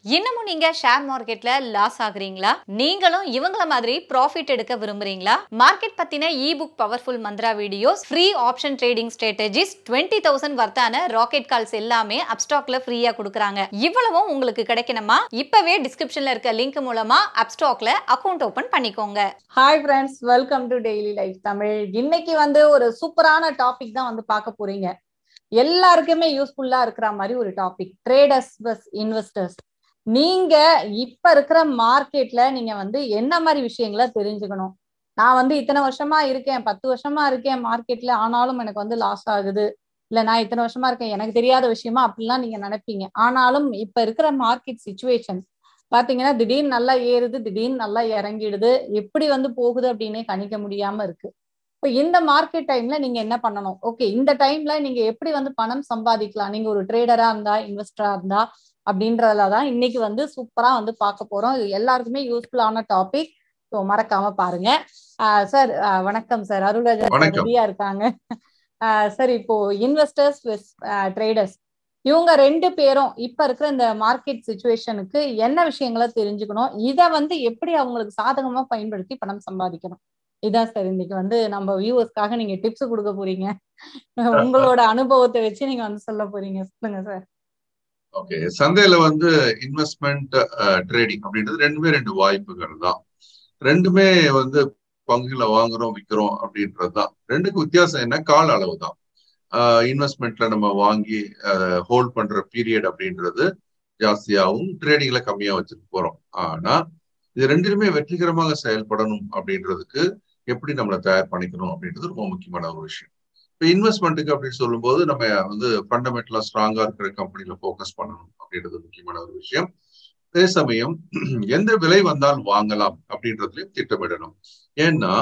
இன்னமும் நீங்க ஷேர் மார்க்கெட்ல லாஸ் ஆகுறீங்களா? நீங்களும் இவங்கள மாதிரி ப்ராஃபிட் எடுக்க விரும்புறீங்களா? மார்க்கெட் பத்தின ebook powerful mantra videos, free option trading strategies, 20,000 வர்த்தான ராக்கெட் கால்ஸ் எல்லாமே அப்ஸ்டாக்ல ஃப்ரீயா கொடுக்கறாங்க. இவ்வளவும் உங்களுக்கு கிடைக்கணுமா? இப்பவே டிஸ்கிரிப்ஷன்ல இருக்க லிங்க் மூலமா அப்ஸ்டாக்ல அக்கவுண்ட் ஓபன் பண்ணிக்கோங்க. Hi friends, welcome to daily life Tamil. இன்னைக்கு ஒரு சூப்பரான டாபிக் தான் பார்க்க போறீங்க. எல்லாருக்குமே யூஸ்ஃபுல்லா இருக்கிற மாதிரி ஒரு டாபிக், ட்ரேடர்ஸ் பிளஸ் இன்வெஸ்டர்ஸ். நீங்க இப்ப இருக்கிற மார்க்கெட்ல நீங்க என்ன மாதிரி விஷயங்களை தெரிஞ்சுக்கணும். நான் இத்தனை வருஷமா இருக்கேன், 10 வருஷமா இருக்கேன் மார்க்கெட்ல, ஆனாலும் எனக்கு லாஸ் ஆகுது. இல்ல நான் இத்தனை வருஷமா இருக்கேன், எனக்கு தெரியாத விஷயமா அப்படிலாம் நீங்க நினைப்பீங்க. ஆனாலும் இப்ப இருக்கிற மார்க்கெட் சிச்சுவேஷன் பாத்தீங்கன்னா திடீர்னு நல்லா ஏறுது, திடீர்னு நல்லா இறங்கிடுது. எப்படி போகுது அப்படின்னே கணிக்க முடியாம இருக்கு. இப்போ இந்த மார்க்கெட் டைம்ல நீங்க என்ன பண்ணணும்? ஓகே, இந்த டைம்ல நீங்க எப்படி பணம் சம்பாதிக்கலாம், நீங்க ஒரு ட்ரேடரா இருந்தா இன்வெஸ்டரா இருந்தா அப்படின்றதுலதான் இன்னைக்கு சூப்பரா பார்க்க போறோம். இது எல்லாருக்குமே யூஸ்ஃபுல்லான டாபிக். ஸோ மறக்காம பாருங்க. சார் வணக்கம் சார். அருள்ராஜன் சார் ரெடியா இருக்காங்க. சார், இப்போ இன்வெஸ்டர்ஸ் ட்ரேடர்ஸ் இவங்க ரெண்டு பேரும் இப்ப இருக்கிற இந்த மார்க்கெட் சிச்சுவேஷனுக்கு என்ன விஷயங்களை தெரிஞ்சுக்கணும், இதை எப்படி அவங்களுக்கு சாதகமா பயன்படுத்தி பணம் சம்பாதிக்கணும், இதான் சார் இன்னைக்கு நம்ம வியூவர்ஸ்க்காக நீங்க டிப்ஸ் கொடுக்க போறீங்க. உங்களோட அனுபவத்தை வச்சு நீங்க சொல்ல போறீங்க. சொல்லுங்க சார். ஓகே, சந்தையில இன்வெஸ்ட்மெண்ட் ட்ரேடிங் அப்படின்றது ரெண்டு வாய்ப்புகள் தான். ரெண்டுமே பங்குகளை வாங்குறோம் விற்கிறோம் அப்படின்றது தான். ரெண்டுக்கு வித்தியாசம் என்ன? கால அளவு தான். இன்வெஸ்ட்மெண்ட்ல நம்ம வாங்கி ஹோல்ட் பண்ற பீரியட் அப்படின்றது ஜாஸ்தியாகவும் ட்ரேடிங்ல கம்மியா வச்சுட்டு போறோம். ஆனா இது ரெண்டுலுமே வெற்றிகரமாக செயல்படணும் அப்படின்றதுக்கு எப்படி நம்மளை தயார் பண்ணிக்கணும் அப்படின்றது ரொம்ப முக்கியமான ஒரு விஷயம். இப்போ இன்வெஸ்ட்மெண்ட்டுக்கு அப்படின்னு சொல்லும்போது நம்ம ஃபண்டமெண்டலா ஸ்ட்ராங்கா இருக்கிற கம்பெனில ஃபோக்கஸ் பண்ணணும் அப்படின்றது முக்கியமான ஒரு விஷயம். அதே சமயம் எந்த விலை வந்தால் வாங்கலாம் அப்படின்றதுலயும் திட்டமிடணும். ஏன்னா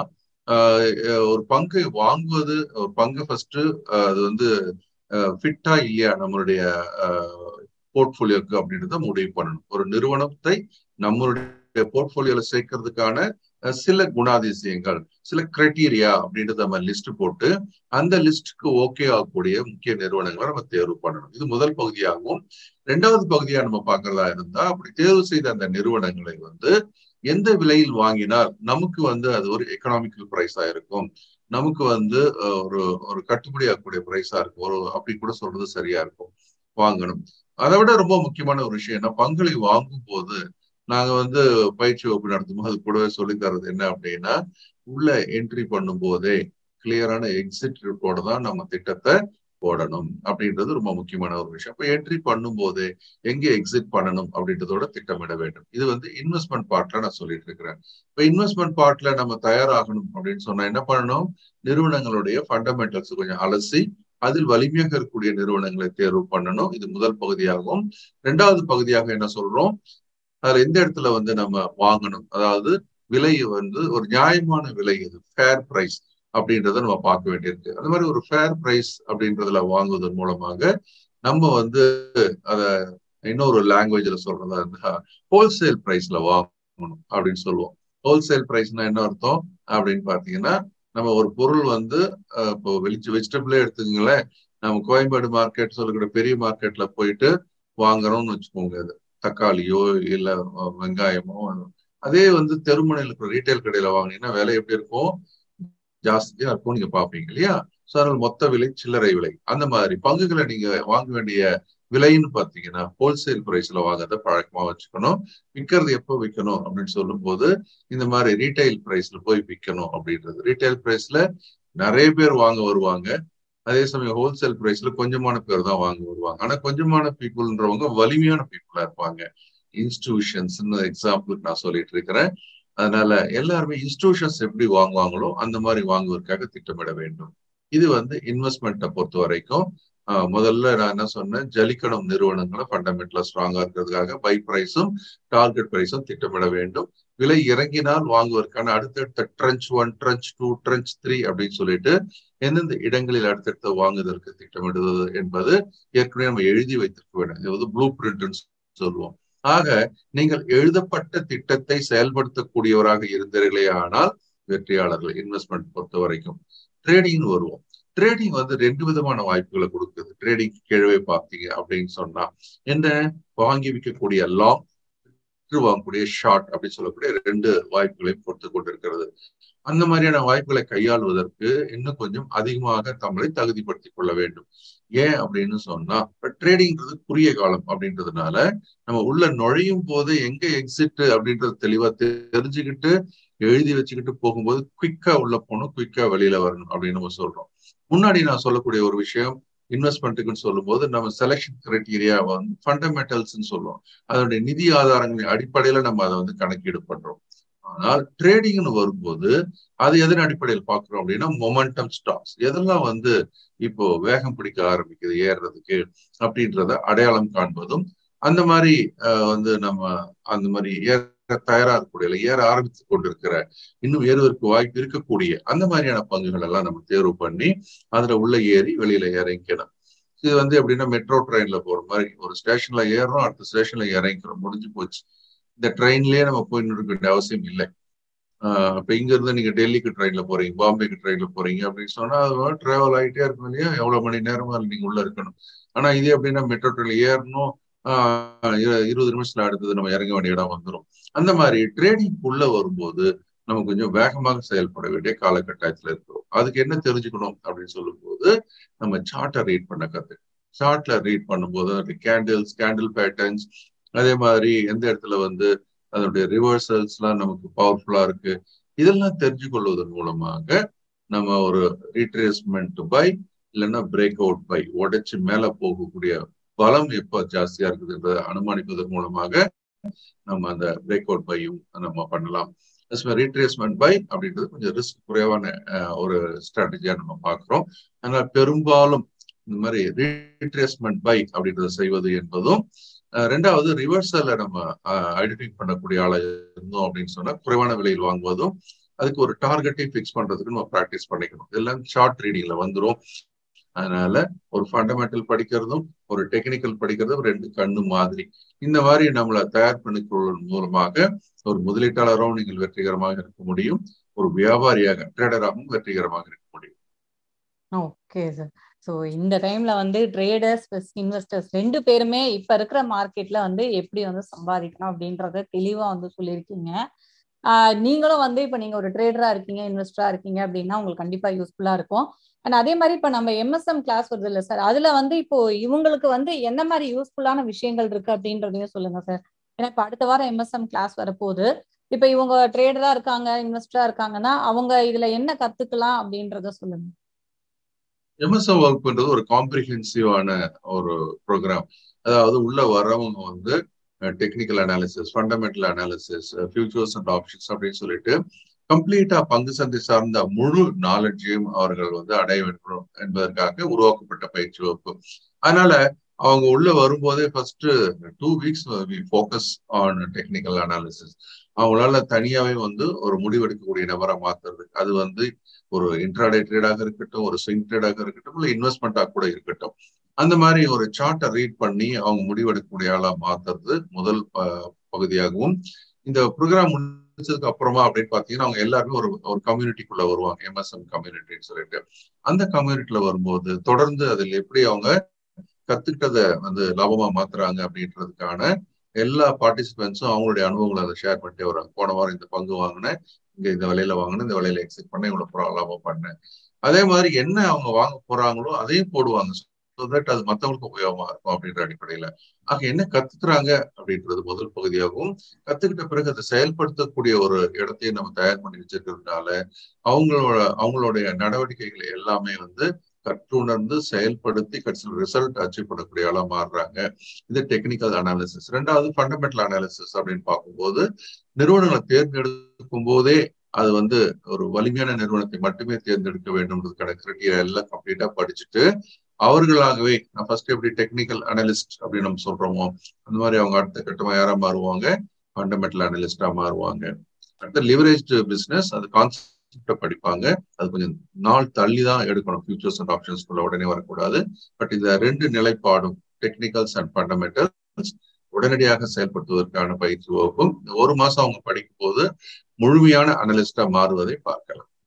ஒரு பங்கு வாங்குவது, ஒரு பங்கு ஃபர்ஸ்ட் அது ஃபிட்டா இல்லையா நம்மளுடைய போர்ட்போலியோக்கு அப்படின்றத முடிவு பண்ணணும். ஒரு நிறுவனத்தை நம்மளுடைய போர்ட்போலியோல சேர்க்கறதுக்கான சில குணாதிசயங்கள், சில கிரைட்டீரியா அப்படின்றத நம்ம லிஸ்ட் போட்டு அந்த லிஸ்டுக்கு ஓகே ஆகக்கூடிய முக்கிய நிறுவனங்களை நம்ம தேர்வு பண்ணணும். இது முதல் பகுதியாகவும். ரெண்டாவது பகுதியா நம்ம பார்க்கறதா இருந்தா, அப்படி தேர்வு செய்த அந்த நிறுவனங்களை எந்த விலையில் வாங்கினால் நமக்கு அது ஒரு எக்கனாமிக்கல் பிரைஸா இருக்கும், நமக்கு ஒரு கட்டுப்படி ஆகக்கூடிய பிரைஸா இருக்கும், ஒரு அப்படி கூட சொல்றது சரியா இருக்கும், வாங்கணும். அதை விட ரொம்ப முக்கியமான ஒரு விஷயம் என்ன, பங்குகளை வாங்கும் போது நாங்க பயிற்சி வகுப்பு நடத்தும் போது கூடவே சொல்லி தர்றது என்ன அப்படின்னா, உள்ள என்ட்ரி பண்ணும் போதே கிளியரான எக்ஸிட் ரிப்போர்ட் தான் நம்ம திட்டத்தை போடணும் அப்படின்றது ரொம்ப முக்கியமான ஒரு விஷயம். இப்போ என்ட்ரி பண்ணும் போதே எங்க எக்ஸிட் பண்ணணும் அப்படின்றதோட திட்டமிட வேண்டும். இது இன்வெஸ்ட்மெண்ட் பார்ட்ல நான் சொல்லிட்டு இருக்கிறேன். இப்போ இன்வெஸ்ட்மெண்ட் பார்ட்ல நம்ம தயாராகணும் அப்படின்னு சொன்னா என்ன பண்ணணும், நிறுவனங்களுடைய ஃபண்டமெண்டல்ஸ் கொஞ்சம் அலசி அதில் வலிமையாக இருக்கக்கூடிய நிறுவனங்களை தேர்வு பண்ணணும். இது முதல் பகுதியாகும். ரெண்டாவது பகுதியாக என்ன சொல்றோம், அதுல எந்த இடத்துல நம்ம வாங்கணும், அதாவது விலை ஒரு நியாயமான விலை, இது ஃபேர் பிரைஸ் அப்படின்றத நம்ம பார்க்க வேண்டியிருக்கு. அந்த மாதிரி ஒரு ஃபேர் பிரைஸ் அப்படின்றதுல வாங்குவதன் மூலமாக நம்ம அத இன்னொரு லாங்குவேஜ்ல சொல்றதா இருந்தா ஹோல்சேல் பிரைஸ்ல வாங்கணும் அப்படின்னு சொல்லுவோம். ஹோல்சேல் பிரைஸ்னா என்ன அர்த்தம் அப்படின்னு பாத்தீங்கன்னா, நம்ம ஒரு பொருள் இப்போ வெஜிடபிளே எடுத்துக்கங்களேன், நம்ம கோயம்பேடு மார்க்கெட் சொல்லுகிற பெரிய மார்க்கெட்ல போயிட்டு வாங்குறோம்னு வச்சுக்கோங்க. அது தக்காளியோ இல்ல வெங்காயமோ, அதே தெருமுனையில் இருக்கிற ரீட்டைல் கடையில வாங்கினீங்கன்னா விலை எப்படி இருக்கும், ஜாஸ்தியா இருக்கும், நீங்க பாப்பீங்க இல்லையா? சோ அதனால மொத்த விலை சில்லறை விலை. அந்த மாதிரி பங்குகளை நீங்க வாங்க வேண்டிய விலைன்னு பாத்தீங்கன்னா ஹோல்சேல் பிரைஸ்ல வாங்கறத பழக்கமா வச்சுக்கணும். விற்கிறது எப்போ விற்கணும் அப்படின்னு சொல்லும் போது இந்த மாதிரி ரீட்டைல் பிரைஸ்ல போய் விற்கணும் அப்படின்றது. ரீட்டைல் பிரைஸ்ல நிறைய பேர் வாங்க வருவாங்க, அதே சமயம் ஹோல்சேல் பிரைஸ்ல கொஞ்சமான பேர் தான் வாங்க வருவாங்க. ஆனா கொஞ்சமான பீப்புள்ன்றவங்க வலிமையான பீப்புளா இருப்பாங்க. இன்ஸ்டிடியூஷன்ஸ் எக்ஸாம்பிளுக்கு நான் சொல்லிட்டு இருக்கிறேன். அதனால எல்லாருமே இன்ஸ்டிடியூஷன்ஸ் எப்படி வாங்குவாங்களோ அந்த மாதிரி வாங்குவதற்காக திட்டமிட வேண்டும். இது இன்வெஸ்ட்மெண்ட்டை பொறுத்த வரைக்கும் முதல்ல நான் என்ன சொன்னேன், ஜலிக்கணும் நிறுவனங்களை ஃபண்டமெண்டலா ஸ்ட்ராங்கா இருக்கிறதுக்காக பை பிரைஸும் டார்கெட் பிரைஸும் திட்டமிட வேண்டும். விலை இறங்கினால் வாங்குவதற்கான அடுத்தடுத்த ட்ரெஞ்ச் 1, ட்ரெஞ்ச் 2, ட்ரெஞ்ச் 3 அப்படின்னு சொல்லிட்டு எந்தெந்த இடங்களில் அடுத்தடுத்து வாங்குவதற்கு திட்டமிடுவது என்பது ஏற்கனவே நம்ம எழுதி வைத்திருக்க வேண்டும். இது ப்ளூ பிரிண்ட்னு சொல்லுவோம். ஆக நீங்கள் எழுதப்பட்ட திட்டத்தை செயல்படுத்தக்கூடியவராக இருந்தீர்களே ஆனால் வெற்றியாளர்கள். இன்வெஸ்ட்மெண்ட் பொறுத்த வரைக்கும் ட்ரேடிங் வருவோம். ட்ரேடிங் வந்து ரெண்டு விதமான வாய்ப்புகளை கொடுக்குது. ட்ரேடிங் கீழே பார்த்தீங்க அப்படின்னு சொன்னா என்ன, வாங்கி விற்கக்கூடிய லாங், வாங்கக்கூடிய ஷார்ட் அப்படின்னு சொல்லக்கூடிய ரெண்டு வாய்ப்புகளையும் கொடுத்து கொண்டிருக்கிறது. அந்த மாதிரியான வாய்ப்புகளை கையாளுவதற்கு இன்னும் கொஞ்சம் அதிகமாக நம்மளை தகுதிப்படுத்திக் கொள்ள வேண்டும். ஏன் அப்படின்னு சொன்னா, இப்ப ட்ரேடிங்கிறது குறுகிய காலம் அப்படின்றதுனால நம்ம உள்ள நுழையும் போது எங்க எக்ஸிட் அப்படின்றது தெளிவா தெரிஞ்சுக்கிட்டு எழுதி வச்சுக்கிட்டு போகும்போது குயிக்கா உள்ள போகணும், குயிக்கா வெளியில வரணும் அப்படின்னு நம்ம சொல்றோம். முன்னாடி நான் சொல்லக்கூடிய ஒரு விஷயம், இன்வெஸ்ட்மெண்ட்டுக்குன்னு சொல்லும் போது நம்ம செலெக்ஷன் கிரைட்டீரியா வந்து ஃபண்டமெண்டல்ஸ் சொல்லுவோம். அதனுடைய நிதி ஆதாரங்களின் அடிப்படையில நம்ம அதை வந்து கணக்கீடு பண்றோம். ஆனால் ட்ரேடிங்னு வரும்போது அது எதன் அடிப்படையில் பார்க்கிறோம் அப்படின்னா, மொமெண்டம் ஸ்டாக்ஸ் எதெல்லாம் வந்து இப்போ வேகம் பிடிக்க ஆரம்பிக்குது ஏறுறதுக்கு அப்படின்றத அடையாளம் காண்பதும், அந்த மாதிரி வந்து நம்ம அந்த மாதிரி ஏற தயாரா இருக்கக்கூடிய, ஏற ஆரம்பித்து கொண்டிருக்கிற, இன்னும் ஏறுவதற்கு வாய்ப்பு இருக்கக்கூடிய அந்த மாதிரியான பங்குகள் எல்லாம் நம்ம தேர்வு பண்ணி அதுல உள்ள ஏறி வெளியில இறங்கிக்கணும். இது வந்து எப்படின்னா மெட்ரோ ட்ரெயின்ல போற மாதிரி, ஒரு ஸ்டேஷன்ல ஏறணும், அடுத்த ஸ்டேஷன்ல இறங்கிக்கிறோம், முடிஞ்சு போச்சு. இந்த ட்ரெயின்லயே நம்ம போயின்னு இருக்க வேண்டிய அவசியம் இல்லை. இப்ப இங்க இருந்து நீங்க டெல்லிக்கு ட்ரெயின்ல போறீங்க, பாம்பேக்கு ட்ரெயின்ல போறீங்க அப்படின்னு சொன்னா அது டிராவல் ஆகிட்டே இருக்கும் இல்லையா, எவ்வளவு மணி நேரமா நீங்க உள்ள இருக்கணும். ஆனா இதே அப்படின்னா மெட்ரோ ட்ரெயின்ல ஏறணும், 20 நிமிஷத்துல அடுத்தது நம்ம இறங்க வேண்டிய இடம் வந்துடும். அந்த மாதிரி ட்ரேடிங் உள்ள வரும்போது நம்ம கொஞ்சம் வேகமாக செயல்பட வேண்டிய காலகட்டத்துல இருக்கிறோம். அதுக்கு என்ன தெரிஞ்சுக்கணும் அப்படின்னு சொல்லும் போது, நம்ம சார்ட்டை ரீட் பண்ண கத்துக்கணும். சார்ட்ல ரீட் பண்ணும்போது கேண்டில் பேட்டர்ன்ஸ், அதே மாதிரி எந்த இடத்துல வந்து அதனுடைய ரிவர்சல்ஸ் எல்லாம் நமக்கு பவர்ஃபுல்லா இருக்கு, இதெல்லாம் தெரிஞ்சு கொள்வதன் மூலமாக நம்ம ஒரு ரீட்ரேஸ்மெண்ட் பை இல்லைன்னா பிரேக் அவுட் பை, உடைச்சு மேல போகக்கூடிய பலம் எப்ப ஜாஸ்தியா இருக்குதுன்றதை அனுமானிப்பதன் மூலமாக நம்ம அந்த பிரேக் அவுட் பையும் நம்ம பண்ணலாம். ரீட்ரேஸ்மெண்ட் பை அப்படின்றது கொஞ்சம் ரிஸ்க் குறைவான ஒரு ஸ்ட்ராட்டஜியா நம்ம பார்க்கிறோம். அதனால பெரும்பாலும் இந்த மாதிரி ரீட்ரேஸ்மெண்ட் பை அப்படின்றத செய்வது என்பதும், ரெண்டாவது ரிவர்சல்ல நம்ம ஐடென்டிஃபை பண்ணக்கூடிய ஆளா இருந்தோம் அப்படின்னு சொன்னா குறைவான விலையில் வாங்குவதும், அதுக்கு ஒரு டார்கெட்டை பிக்ஸ் பண்றதுக்கு நம்ம ப்ராக்டிஸ் பண்ணிக்கணும். இதெல்லாம் ஷார்ட் ரீடிங்ல வந்துடும். அதனால ஒரு ஃபண்டமெண்டல் படிக்கிறதும் ஒரு டெக்னிக்கல் படிக்கிறதும் ரெண்டு கண்ணு மாதிரி. இந்த மாதிரி நம்மளை தயார் பண்ணிக்கொள்வதன் மூலமாக ஒரு முதலீட்டாளராகவும் நீங்கள் வெற்றிகரமாக இருக்க முடியும், ஒரு வியாபாரியாக ட்ரேடராகவும் வெற்றிகரமாக இருக்க முடியும். Okay sir. ஸோ இந்த டைம்ல வந்து ட்ரேடர்ஸ் பிளஸ் இன்வெஸ்டர்ஸ் ரெண்டு பேருமே இப்ப இருக்கிற மார்க்கெட்ல வந்து எப்படி வந்து சம்பாதிக்கணும் அப்படின்றத தெளிவா வந்து சொல்லியிருக்கீங்க. நீங்களும் வந்து இப்ப நீங்க ஒரு ட்ரேடரா இருக்கீங்க, இன்வெஸ்டரா இருக்கீங்க அப்படின்னா உங்களுக்கு கண்டிப்பா யூஸ்ஃபுல்லா இருக்கும். அண்ட் அதே மாதிரி இப்ப நம்ம எம்எஸ்எம் கிளாஸ் வருது இல்ல சார், அதுல வந்து இப்போ இவங்களுக்கு வந்து என்ன மாதிரி யூஸ்ஃபுல்லான விஷயங்கள் இருக்கு அப்படின்றதையும் சொல்லுங்க சார். ஏன்னா இப்ப அடுத்த வாரம் எம்எஸ்எம் கிளாஸ் வரப்போகுது. இப்ப இவங்க ட்ரேடரா இருக்காங்க, இன்வெஸ்டரா இருக்காங்கன்னா அவங்க இதுல என்ன கத்துக்கலாம் அப்படின்றத சொல்லுங்க. எம்எஸ்எம் வகுப்புன்றது ஒரு காம்ப்ரிஹென்சிவான ஒரு ப்ரோக்ராம். அதாவது உள்ள வர்றவங்க வந்து technical analysis, fundamental analysis, futures and options அப்படின்னு சொல்லிட்டு கம்ப்ளீட்டா பங்கு சந்தை சார்ந்த முழு நாலேஜையும் அவர்கள் வந்து அடைய வேண்டும் என்பதற்காக உருவாக்கப்பட்ட பயிற்சி வகுப்பு. அதனால அவங்க உள்ள வரும்போதே first 2 weeks focus on technical analysis. அவங்களால தனியாவே வந்து ஒரு முடிவெடுக்கக்கூடிய நபரை மாத்துறது, அது வந்து ஒரு இன்ட்ராடே ட்ரேடாக இருக்கட்டும், ஒரு ஸ்விங் ட்ரேடாக இருக்கட்டும், இல்லை இன்வெஸ்ட்மெண்டா கூட இருக்கட்டும், அந்த மாதிரி ஒரு சார்ட்டை ரீட் பண்ணி அவங்க முடிவெடுக்கக்கூடிய ஆளா மாத்துறது முதல் பகுதியாகவும், இந்த ப்ரோக்ராம் முடிச்சதுக்கு அப்புறமா அப்படின்னு பாத்தீங்கன்னா அவங்க எல்லாருமே ஒரு கம்யூனிட்டிக்குள்ள வருவாங்க, எம்எஸ்எம் கம்யூனிட்டின்னு சொல்லிட்டு. அந்த கம்யூனிட்டில வரும்போது தொடர்ந்து அதில் எப்படி அவங்க கத்துக்கிட்டதை வந்து லாபமா மாத்துறாங்க அப்படின்றதுக்கான எல்லா பார்ட்டிசிபென்ட்ஸும் அவங்களுடைய அனுபவங்களை அதை ஷேர் பண்ணிட்டே வராங்க. போன வாரம் இந்த பங்கு வாங்கினேன், இங்க இந்த விலையில வாங்கினேன், இந்த விலையில எக்ஸிட் பண்ணேன், இவ்வளவு லாபம் பண்ணேன். அதே மாதிரி என்ன அவங்க வாங்க போறாங்களோ அதையும் போடுவாங்க, அது மற்றவங்களுக்கு உபயோகமா இருக்கும் அப்படின்ற அடிப்படையில. ஆக என்ன கத்துக்கிறாங்க அப்படின்றது முதல் பகுதியாகவும், கத்துக்கிட்ட பிறகு அதை செயல்படுத்தக்கூடிய ஒரு இடத்தையும் நம்ம தயார் பண்ணி வச்சிருக்கிறதுனால அவங்களுடைய நடவடிக்கைகளை எல்லாமே வந்து கற்றுணர்ந்து செயல்படுத்தி கடைசியில் ரிசல்ட் அச்சீவ் பண்ணக்கூடிய ஆளா மாறுறாங்க. இது டெக்னிக்கல் அனாலிசிஸ். ரெண்டாவது ஃபண்டமெண்டல் அனாலிசிஸ் அப்படின்னு பார்க்கும்போது, நிறுவனங்களை தேர்ந்தெடுக்கும் போதே அது வந்து ஒரு வலிமையான நிறுவனத்தை மட்டுமே தேர்ந்தெடுக்க வேண்டும்ன்றதுக்கான கிரைட்டீரியா எல்லாம் கம்ப்ளீட்டா படிச்சுட்டு அவர்களாகவே, நான் ஃபர்ஸ்ட் எப்படி டெக்னிக்கல் அனலிஸ்ட் அப்படின்னு நம்ம சொல்றோமோ அந்த மாதிரி அவங்க அடுத்த கட்டமா யாரா மாறுவாங்க, ஃபண்டமெண்டல் அனலிஸ்டா மாறுவாங்க. அடுத்த லிவரேஜ் பிசினஸ், அது கான்செப்டை படிப்பாங்க. அது கொஞ்சம் நாள் தள்ளி தான் எடுக்கணும், ஃபியூச்சர்ஸ் அண்ட் ஆப்ஷன்ஸ்குள்ள உடனே வரக்கூடாது. பட் இந்த ரெண்டு நிலைப்பாடும், டெக்னிக்கல்ஸ் அண்ட் ஃபண்டமெண்டல்ஸ், உடனடியாக செயல்படுத்துவதற்கான பயிற்சி வகுப்பும் 1 மாசம் அவங்க படிக்கும் போது முழுமையான அனலிஸ்டா மாறுவதை பார்க்கலாம்.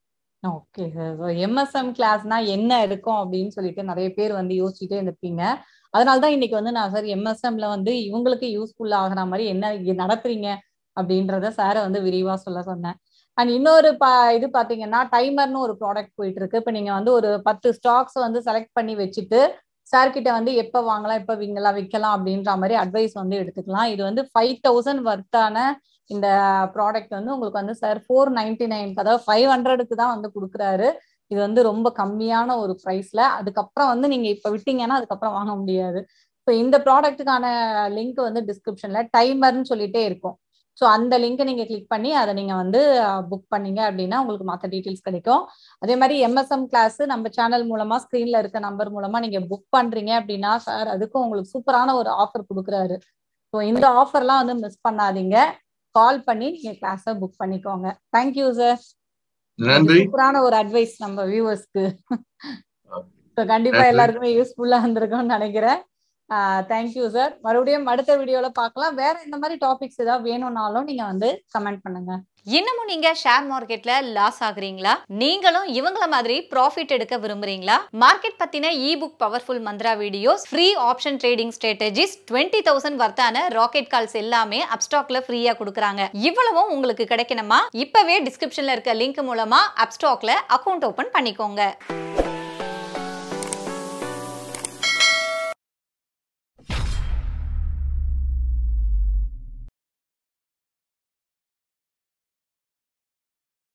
Okay sir. ஸோ எம்எஸ்எம் கிளாஸ்னா என்ன இருக்கும் அப்படின்னு சொல்லிட்டு நிறைய பேர் வந்து யோசிச்சுட்டே இருப்பீங்க. அதனாலதான் இன்னைக்கு வந்து நான் சார் எம்எஸ்எம்ல வந்து இவங்களுக்கு யூஸ்ஃபுல் ஆகுற மாதிரி என்ன நடத்துறீங்க அப்படின்றத சாரை வந்து விரிவா சொல்ல சொன்னேன். அண்ட் இன்னொரு இது பாத்தீங்கன்னா டைமர்னு ஒரு ப்ராடக்ட் போயிட்டு இருக்கு. இப்ப நீங்க வந்து ஒரு 10 ஸ்டாக்ஸ் வந்து செலக்ட் பண்ணி வச்சுட்டு சார் கிட்ட வந்து எப்ப வாங்கலாம் எப்ப விற்கலாம் அப்படின்ற மாதிரி அட்வைஸ் வந்து எடுத்துக்கலாம். இது வந்து 5000 வர்த்தான இந்த ப்ராடக்ட் வந்து உங்களுக்கு வந்து சார் 499, அதாவது 500க்கு தான் வந்து கொடுக்குறாரு. இது வந்து ரொம்ப கம்மியான ஒரு ப்ரைஸ்ல. அதுக்கப்புறம் வந்து நீங்க இப்ப விட்டீங்கன்னா அதுக்கப்புறம் வாங்க முடியாது. ஸோ இந்த ப்ராடக்ட்டுக்கான லிங்க் வந்து டிஸ்கிரிப்ஷன்ல டைமர்னு சொல்லிட்டே இருக்கும். ஸோ அந்த லிங்கை நீங்க கிளிக் பண்ணி அதை நீங்க வந்து புக் பண்ணீங்க அப்படின்னா உங்களுக்கு மற்ற டீட்டெயில்ஸ் கிடைக்கும். அதே மாதிரி எம்எஸ்எம் கிளாஸ் நம்ம சேனல் மூலமா ஸ்கிரீன்ல இருக்க நம்பர் மூலமா நீங்க புக் பண்றீங்க அப்படின்னா சார் அதுக்கும் உங்களுக்கு சூப்பரான ஒரு ஆஃபர் கொடுக்குறாரு. ஸோ இந்த ஆஃபர்லாம் வந்து மிஸ் பண்ணாதீங்க. கால் பண்ணி நீங்க கிளாஸை புக் பண்ணிக்கோங்க. Thank you sir. நன்றி. சூப்பரான ஒரு அட்வைஸ் நம்ம வியூவர்ஸ்க்கு. கண்டிப்பா எல்லாருக்குமே யூஸ்ஃபுல்லா இருந்திருக்கும்னு நினைக்கிறேன். Thank you sir. மறுபடியும் அடுத்த வீடியோல பார்க்கலாம். வேற இந்த மாதிரி டாபிக்ஸ் ஏதாவது வேணும்னாலும் நீங்க வந்து கமெண்ட் பண்ணுங்க. இன்னமும் நீங்க ஷேர் மார்க்கெட்ல லாஸ் ஆகுறீங்களா? நீங்களும் இவங்கள மாதிரி ப்ராஃபிட் எடுக்க விரும்புறீங்களா? மார்க்கெட் பத்தின ebook powerful mantra videos, free option trading strategies, 20,000 வர்த்தான ராக்கெட் கால்ஸ் எல்லாமே அப்ஸ்டாக்ல ஃப்ரீயா கொடுக்குறாங்க. இவ்வளவும் உங்களுக்கு கிடைக்கணுமா? இப்பவே டிஸ்கிரிப்ஷன்ல இருக்க லிங்க் மூலமா அப்ஸ்டாக்ல அக்கவுண்ட் ஓபன் பண்ணிக்கோங்க.